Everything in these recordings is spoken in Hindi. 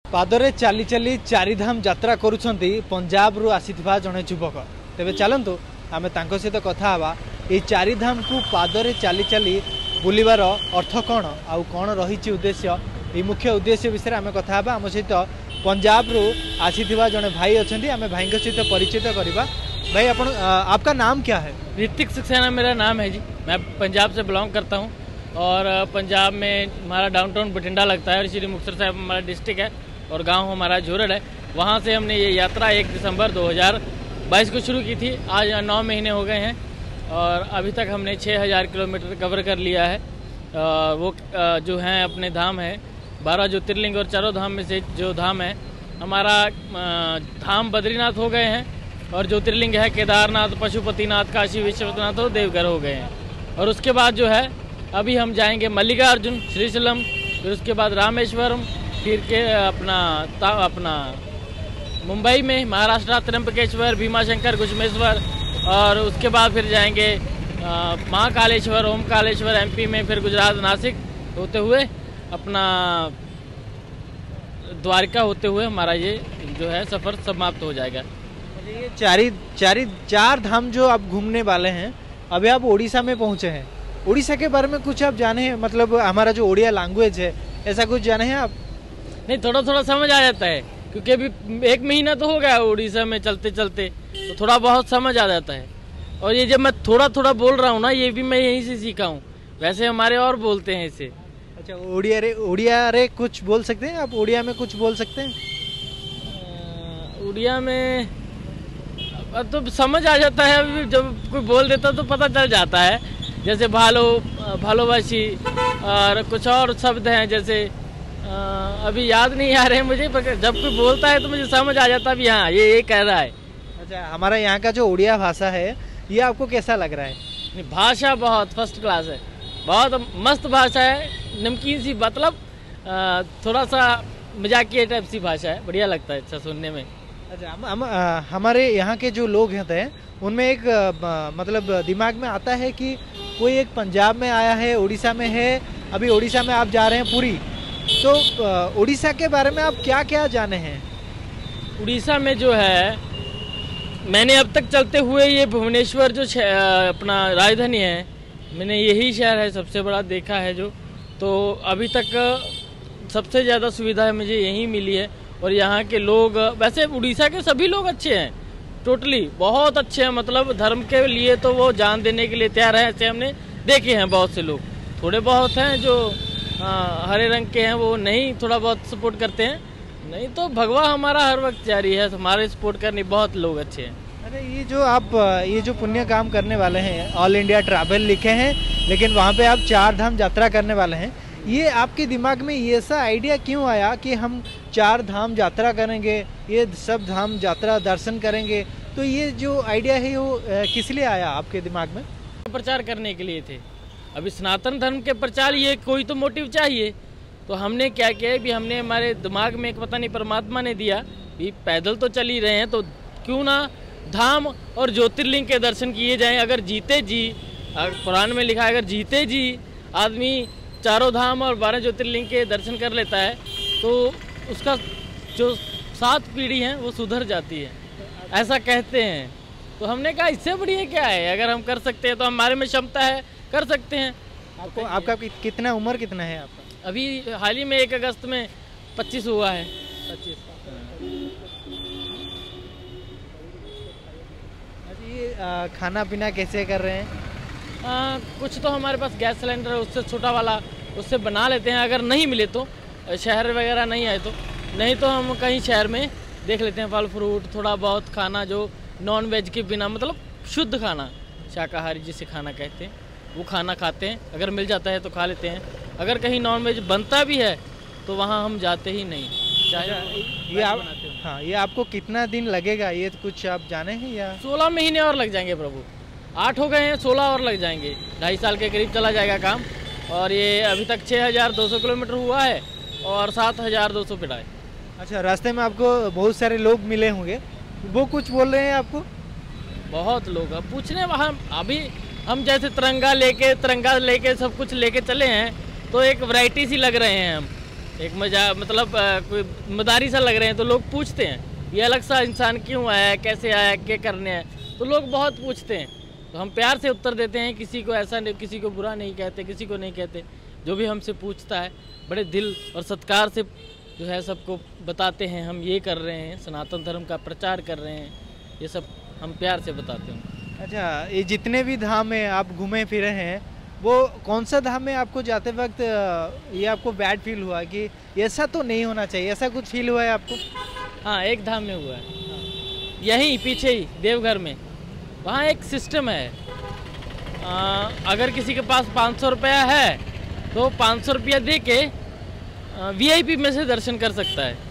पादरे चली चली चारिधाम यात्रा करुछंती पंजाब रु आसीथिबा जणे युवक। तेबे चलंतु आमे तांको सहित कथा हवा ए चारिधाम को पादरे चली चली बुलिबार अर्थ कौन आउ कौन रही उद्देश्य ये मुख्य उद्देश्य विषय आमे कथा हवा। आम सहित पंजाब रु आसीथिबा जणे भाई अछंती, आमे भाई सहित परिचित करवा। भाई आपका नाम क्या है? ऋतिक सक्सेना मेरा नाम है जी। मैं पंजाब से बिलोंग करता हूँ और पंजाब में हमारा डाउनटाउन बठिंडा लगता है और श्री मुक्तसर साहब हमारा डिस्ट्रिक्ट है और गांव हमारा झोरड़ है। वहाँ से हमने ये यात्रा 1 दिसंबर 2022 को शुरू की थी। आज 9 महीने हो गए हैं और अभी तक हमने 6000 किलोमीटर कवर कर लिया है। वो जो हैं अपने धाम है 12 ज्योतिर्लिंग और चारों धाम में से जो धाम है हमारा धाम बद्रीनाथ हो गए हैं और ज्योतिर्लिंग है केदारनाथ, पशुपतिनाथ, काशी विश्वनाथ और देवघर हो गए हैं। और उसके बाद जो है अभी हम जाएंगे मल्लिकार्जुन, श्रीशैलम, फिर उसके बाद रामेश्वरम, फिर के अपना मुंबई में महाराष्ट्र त्र्यंबकेश्वर, भीमाशंकर, घुश्मेश्वर और उसके बाद फिर जाएंगे महाकालेश्वर, ओमकालेश्वर एमपी में, फिर गुजरात नासिक होते हुए अपना द्वारका होते हुए हमारा ये जो है सफ़र समाप्त हो जाएगा। ये चार धाम जो आप घूमने वाले हैं, अभी आप उड़ीसा में पहुंचे हैं। उड़ीसा के बारे में कुछ आप जाने हैं? मतलब हमारा जो उड़िया लैंग्वेज है ऐसा कुछ जाने हैं आप? नहीं, थोड़ा थोड़ा समझ आ जाता है क्योंकि अभी 1 महीना तो हो गया उड़ीसा में चलते चलते, तो थोड़ा बहुत समझ आ जाता है। और ये जब मैं थोड़ा थोड़ा बोल रहा हूँ ना, ये भी मैं यहीं से सीखा हूँ। वैसे हमारे और बोलते हैं इसे। अच्छा, उड़िया रे कुछ बोल सकते हैं आप? उड़िया में कुछ बोल सकते हैं? उड़िया में तो समझ आ जाता है, अभी जब कोई बोल देता तो पता चल जाता है। जैसे भालोबाशी और कुछ और शब्द हैं, जैसे अभी याद नहीं आ रहे हैं मुझे, पर जब कोई बोलता है तो मुझे समझ आ जाता है हाँ ये कह रहा है। अच्छा, हमारा यहाँ का जो उड़िया भाषा है ये आपको कैसा लग रहा है? भाषा बहुत फर्स्ट क्लास है, बहुत मस्त भाषा है, नमकीन सी, मतलब थोड़ा सा मजाकिया टाइप सी भाषा है, बढ़िया लगता है अच्छा सुनने में। अच्छा, हमारे यहाँ के जो लोग हैं उनमें एक मतलब दिमाग में आता है कि कोई एक पंजाब में आया है, उड़ीसा में है, अभी उड़ीसा में आप जा रहे हैं पुरी, तो उड़ीसा के बारे में आप क्या क्या जाने हैं? उड़ीसा में जो है मैंने अब तक चलते हुए ये भुवनेश्वर जो अपना राजधानी है, मैंने यही शहर है सबसे बड़ा देखा है जो, तो अभी तक सबसे ज़्यादा सुविधा मुझे यहीं मिली है। और यहाँ के लोग, वैसे उड़ीसा के सभी लोग अच्छे हैं, टोटली बहुत अच्छे हैं, मतलब धर्म के लिए तो वो जान देने के लिए तैयार हैं। ऐसे हमने देखे हैं बहुत से लोग, थोड़े बहुत हैं जो हरे रंग के हैं, वो नहीं थोड़ा बहुत सपोर्ट करते हैं, नहीं तो भगवा हमारा हर वक्त जारी है, हमारे सपोर्ट करने बहुत लोग अच्छे हैं। अरे ये जो आप ये जो पुण्य काम करने वाले हैं, ऑल इंडिया ट्रैवल लिखे हैं, लेकिन वहाँ पे आप 4 धाम यात्रा करने वाले हैं, ये आपके दिमाग में ये ऐसा आइडिया क्यों आया कि हम 4 धाम यात्रा करेंगे, ये सब धाम यात्रा दर्शन करेंगे? तो ये जो आइडिया है वो किस लिए आया आपके दिमाग में? प्रचार करने के लिए थे। अभी सनातन धर्म के प्रचार, ये कोई तो मोटिव चाहिए। तो हमने क्या किया भी हमने हमारे दिमाग में एक पता नहीं परमात्मा ने दिया भी पैदल तो चल ही रहे हैं, तो क्यों ना धाम और ज्योतिर्लिंग के दर्शन किए जाएं। अगर जीते जी, कुरान में लिखा है अगर जीते जी आदमी चारों धाम और 12 ज्योतिर्लिंग के दर्शन कर लेता है तो उसका जो 7 पीढ़ी है वो सुधर जाती है, ऐसा कहते हैं। तो हमने कहा इससे बढ़िया क्या है, अगर हम कर सकते हैं तो हमारे में क्षमता है, कर सकते हैं। आपका कितना उम्र कितना है आपका? अभी हाल ही में 1 अगस्त में 25 हुआ है। 25। ये खाना पीना कैसे कर रहे हैं? कुछ तो हमारे पास गैस सिलेंडर है, उससे छोटा वाला, उससे बना लेते हैं। अगर नहीं मिले तो, शहर वगैरह नहीं आए तो, नहीं तो हम कहीं शहर में देख लेते हैं फल फ्रूट, थोड़ा बहुत खाना जो नॉन वेज के बिना, मतलब शुद्ध खाना, शाकाहारी जिसे खाना कहते हैं, वो खाना खाते हैं। अगर मिल जाता है तो खा लेते हैं। अगर कहीं नॉन वेज बनता भी है तो वहाँ हम जाते ही नहीं, चाहे ये आपको कितना दिन लगेगा, ये कुछ आप जाने हैं या? 16 महीने और लग जाएंगे प्रभु। 8 हो गए हैं, 16 और लग जाएंगे, 2.5 साल के करीब चला जाएगा काम। और ये अभी तक 6200 किलोमीटर हुआ है और 7200 पिटा है। अच्छा, रास्ते में आपको बहुत सारे लोग मिले होंगे, वो कुछ बोल रहे हैं आपको? बहुत लोग अब पूछने, वहाँ अभी हम जैसे तिरंगा लेके सब कुछ लेके चले हैं तो एक वैरायटी सी लग रहे हैं हम। एक मजा मतलब कोई मदारी सा लग रहे हैं, तो लोग पूछते हैं ये अलग सा इंसान क्यों आया, कैसे आया, क्या करने आया, तो लोग बहुत पूछते हैं। तो हम प्यार से उत्तर देते हैं, किसी को ऐसा नहीं, किसी को बुरा नहीं कहते, किसी को नहीं कहते। जो भी हमसे पूछता है बड़े दिल और सत्कार से जो है सबको बताते हैं हम ये कर रहे हैं, सनातन धर्म का प्रचार कर रहे हैं, ये सब हम प्यार से बताते हैं। अच्छा, ये जितने भी धाम में आप घूमे फिरे हैं, वो कौन सा धाम में आपको जाते वक्त ये आपको बैड फील हुआ कि ऐसा तो नहीं होना चाहिए, ऐसा कुछ फील हुआ है आपको? हाँ, एक धाम में हुआ है, यहीं पीछे ही देवघर में। वहाँ एक सिस्टम है, अगर किसी के पास 500 रुपया है तो 500 रुपया दे के VIP में से दर्शन कर सकता है।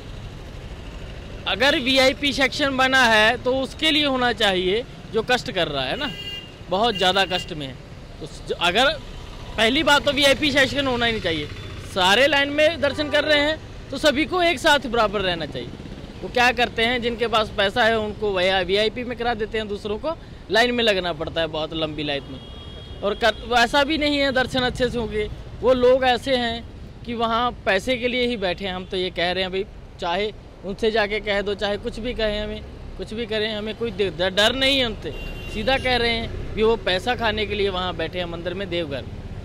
अगर VIP सेक्शन बना है तो उसके लिए होना चाहिए जो कष्ट कर रहा है ना, बहुत ज़्यादा कष्ट में है। तो अगर पहली बात तो VIP सेक्शन होना ही नहीं चाहिए, सारे लाइन में दर्शन कर रहे हैं तो सभी को एक साथ बराबर रहना चाहिए। वो क्या करते हैं, जिनके पास पैसा है उनको वह VIP में करा देते हैं, दूसरों को लाइन में लगना पड़ता है बहुत लंबी लाइन में। और वैसा भी नहीं है दर्शन अच्छे से होंगे। वो लोग ऐसे हैं कि वहाँ पैसे के लिए ही बैठे हैं। हम तो ये कह रहे हैं भाई, चाहे उनसे जाके कह दो, चाहे कुछ भी कहें, हमें कुछ भी करें, हमें कोई डर नहीं है उनसे। सीधा कह रहे हैं कि वो पैसा खाने के लिए वहाँ बैठे हैं मंदिर में, देवघर।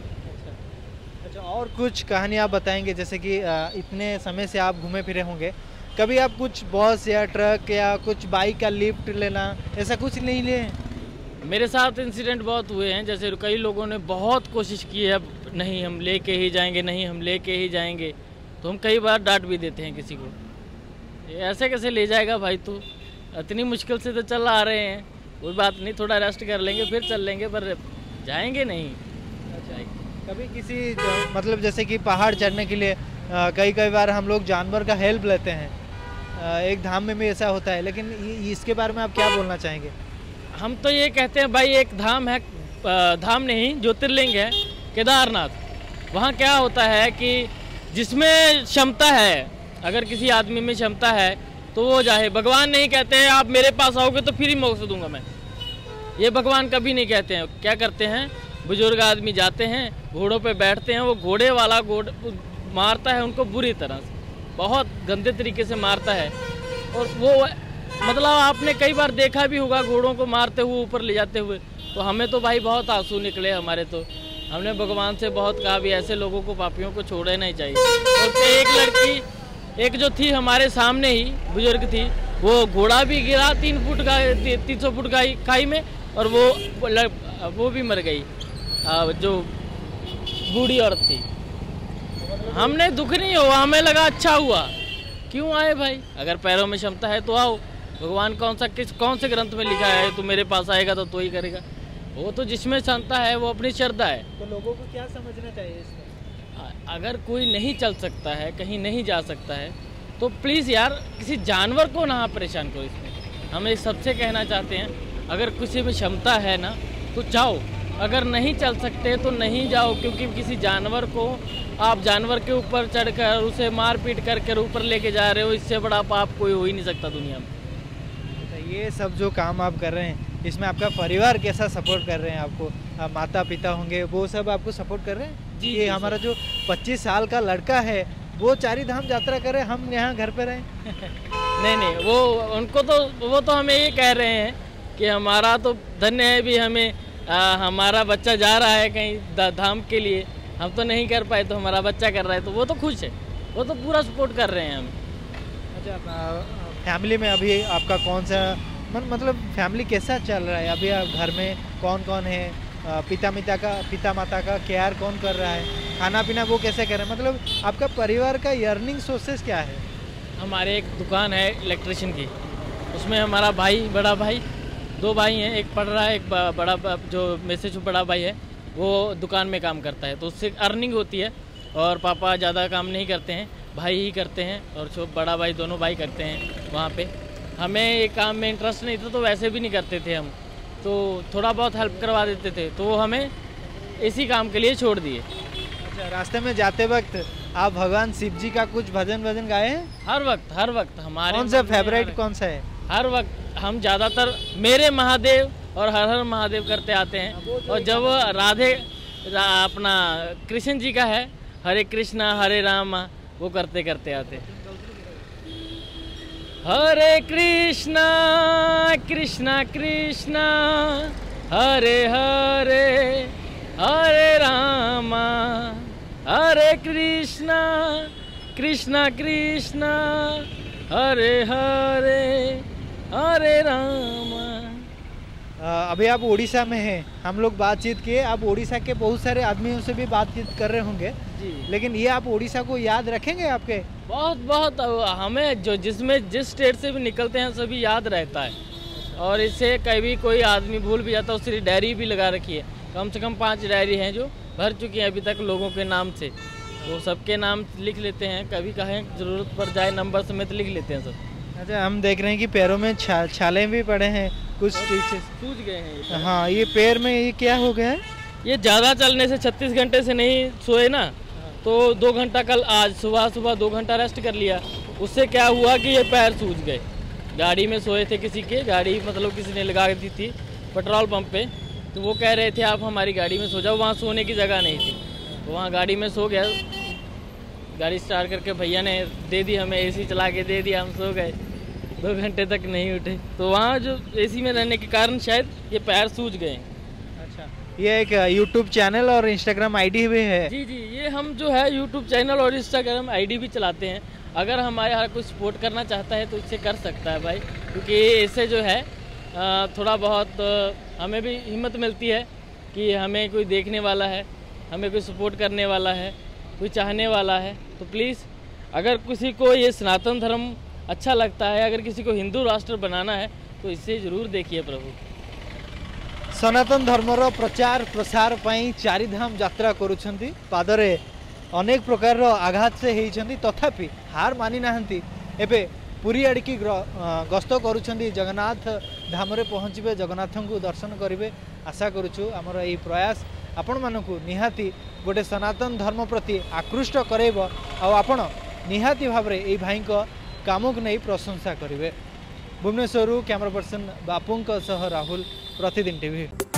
अच्छा, और कुछ कहानी आप बताएंगे? जैसे कि इतने समय से आप घूमे फिरे होंगे, कभी आप कुछ बस या ट्रक या कुछ बाइक का लिफ्ट लेना, ऐसा कुछ नहीं लिए? मेरे साथ इंसिडेंट बहुत हुए हैं, जैसे कई लोगों ने बहुत कोशिश की है, नहीं हम लेके ही जाएंगे, नहीं हम लेके ही जाएंगे, तो हम कई बार डांट भी देते हैं किसी को, ऐसे कैसे ले जाएगा भाई, तू इतनी मुश्किल से तो चल आ रहे हैं, कोई बात नहीं, थोड़ा रेस्ट कर लेंगे फिर चल लेंगे, पर जाएंगे नहीं। अच्छा, कभी किसी मतलब जैसे कि पहाड़ चढ़ने के लिए कई बार हम लोग जानवर का हेल्प लेते हैं, एक धाम में भी ऐसा होता है, लेकिन इसके बारे में आप क्या बोलना चाहेंगे? हम तो ये कहते हैं भाई, एक धाम है, धाम नहीं ज्योतिर्लिंग है केदारनाथ। वहाँ क्या होता है कि जिसमें क्षमता है, अगर किसी आदमी में क्षमता है तो वो जाए। भगवान नहीं कहते हैं आप मेरे पास आओगे तो फ्री मोक्ष दूंगा मैं, ये भगवान कभी नहीं कहते हैं। क्या करते हैं, बुजुर्ग आदमी जाते हैं, घोड़ों पे बैठते हैं, वो घोड़े वाला मारता है उनको बुरी तरह से, बहुत गंदे तरीके से मारता है। और वो मतलब आपने कई बार देखा भी होगा घोड़ों को मारते हुए ऊपर ले जाते हुए। तो हमें तो भाई बहुत आंसू निकले हमारे, तो हमने भगवान से बहुत कहा भी ऐसे लोगों को, पापियों को छोड़ना नहीं चाहिए। और एक लड़की, एक जो थी हमारे सामने ही बुजुर्ग थी, वो घोड़ा भी गिरा 300 फुट खाई में, और वो भी मर गई, जो बूढ़ी औरत थी। हमने दुख नहीं हुआ, हमें लगा अच्छा हुआ, क्यों आए भाई, अगर पैरों में क्षमता है तो आओ। भगवान कौन से ग्रंथ में लिखा है तू मेरे पास आएगा तो ही करेगा, वो तो जिसमें क्षमता है वो अपनी श्रद्धा है। तो लोगों को क्या समझना चाहिए इसमें? अगर कोई नहीं चल सकता है, कहीं नहीं जा सकता है, तो प्लीज़ यार किसी जानवर को ना परेशान करो। इसमें हम सबसे कहना चाहते हैं, अगर किसी में क्षमता है ना तो जाओ, अगर नहीं चल सकते तो नहीं जाओ, क्योंकि किसी जानवर को आप जानवर के ऊपर चढ़कर उसे मार पीट कर ऊपर लेके जा रहे हो, इससे बड़ा पाप कोई हो ही नहीं सकता दुनिया में। ये सब जो काम आप कर रहे हैं, इसमें आपका परिवार कैसा सपोर्ट कर रहे हैं आपको? माता पिता होंगे, वो सब आपको सपोर्ट कर रहे हैं? जी, ये हमारा जो 25 साल का लड़का है वो चारी धाम यात्रा करे, हम यहाँ घर पे रहें? नहीं, वो तो हमें ये कह रहे हैं कि हमारा तो धन्य है भी, हमें हमारा बच्चा जा रहा है कहीं धाम के लिए, हम तो नहीं कर पाए तो हमारा बच्चा कर रहा है, तो वो तो खुश है, वो तो पूरा सपोर्ट कर रहे हैं हम। अच्छा, फैमिली में अभी आपका कौन सा मतलब फैमिली कैसा चल रहा है अभी? आप घर में कौन कौन है? पिता माता का केयर कौन कर रहा है? खाना पीना वो कैसे कर रहे हैं? मतलब आपका परिवार का अर्निंग सोर्सेस क्या है? हमारे एक दुकान है इलेक्ट्रिशियन की, उसमें हमारा भाई, बड़ा भाई, 2 भाई हैं, एक पढ़ रहा है, एक बड़ा जो मेरे से जो बड़ा भाई है वो दुकान में काम करता है, तो उससे अर्निंग होती है। और पापा ज़्यादा काम नहीं करते हैं, भाई ही करते हैं, और जो बड़ा भाई, दोनों भाई करते हैं वहाँ पे। हमें ये काम में इंटरेस्ट नहीं था तो वैसे भी नहीं करते थे हम, तो थोड़ा बहुत हेल्प करवा देते थे, तो वो हमें इसी काम के लिए छोड़ दिए। अच्छा, रास्ते में जाते वक्त आप भगवान शिव जी का कुछ भजन गाए हैं? हर वक्त हमारे। कौन सा फेवरेट कौन सा है? हर वक्त हम ज़्यादातर मेरे महादेव और हर हर महादेव करते आते हैं। और जब अपना कृष्ण जी का है, हरे कृष्णा हरे राम वो करते करते आते। हरे कृष्णा कृष्णा कृष्णा हरे हरे हरे रामा हरे कृष्णा कृष्णा कृष्णा हरे हरे हरे रामा। अभी आप उड़ीसा में हैं, हम लोग बातचीत किए, आप उड़ीसा के बहुत सारे आदमियों से भी बातचीत कर रहे होंगे जी, लेकिन ये आप उड़ीसा को याद रखेंगे आपके? बहुत बहुत हमें जो जिस स्टेट से भी निकलते हैं सभी याद रहता है, और इससे कभी कोई आदमी भूल भी जाता है उसकी डायरी भी लगा रखी है, कम से कम 5 डायरी हैं जो भर चुकी हैं अभी तक लोगों के नाम से, वो सबके नाम लिख लेते हैं, कभी कहीं ज़रूरत पड़ जाए नंबर समेत लिख लेते हैं सब। अच्छा, हम देख रहे हैं कि पैरों में छाले भी पड़े हैं, कुछ स्टिचेस सूज गए हैं ये। हाँ, ये पैर में ये क्या हो गया है? ये ज़्यादा चलने से 36 घंटे से नहीं सोए ना, तो 2 घंटा कल आज सुबह 2 घंटा रेस्ट कर लिया, उससे क्या हुआ कि ये पैर सूज गए। गाड़ी में सोए थे, किसी के गाड़ी मतलब किसी ने लगा दी थी पेट्रोल पंप पे, तो वो कह रहे थे आप हमारी गाड़ी में सो जाओ, वहाँ सोने की जगह नहीं थी, तो वहाँ गाड़ी में सो गया। गाड़ी स्टार्ट करके भैया ने दे दी हमें, एसी चला के दे दिया, हम सो गए, 2 घंटे तक नहीं उठे, तो वहाँ जो एसी में रहने के कारण शायद ये पैर सूज गए। अच्छा, ये एक यूट्यूब चैनल और इंस्टाग्राम आईडी भी है? जी जी, ये हम जो है यूट्यूब चैनल और इंस्टाग्राम आईडी भी चलाते हैं, अगर हमारे यहाँ कुछ सपोर्ट करना चाहता है तो इससे कर सकता है भाई, क्योंकि इससे जो है थोड़ा बहुत हमें भी हिम्मत मिलती है कि हमें कोई देखने वाला है, हमें कोई सपोर्ट करने वाला है, कोई चाहने वाला है। तो प्लीज़ अगर किसी को ये सनातन धर्म अच्छा लगता है, अगर किसी को हिंदू राष्ट्र बनाना है तो इसे जरूर देखिए प्रभु। सनातन धर्मर प्रचार प्रसार पाई चारिधाम यात्रा करुछंती, पादरे अनेक प्रकार आघात से होइछंती, तथापि हार मानि नाहंती। एबे पुरी आड़की गस्त करुछंती, जगन्नाथ धाम रे पहुँचे, जगन्नाथ को दर्शन करेंगे आशा करुछु। आमर यही प्रयास आपण मानकु निहाती गोटे सनातन धर्म प्रति आकृष्ट करेब, आपण निहाती भाव रे एई भाई को काम को नहीं प्रशंसा करेंगे। भुवनेश्वर कैमरा पर्सन बापू सह राहुल, प्रतिदिन टीवी।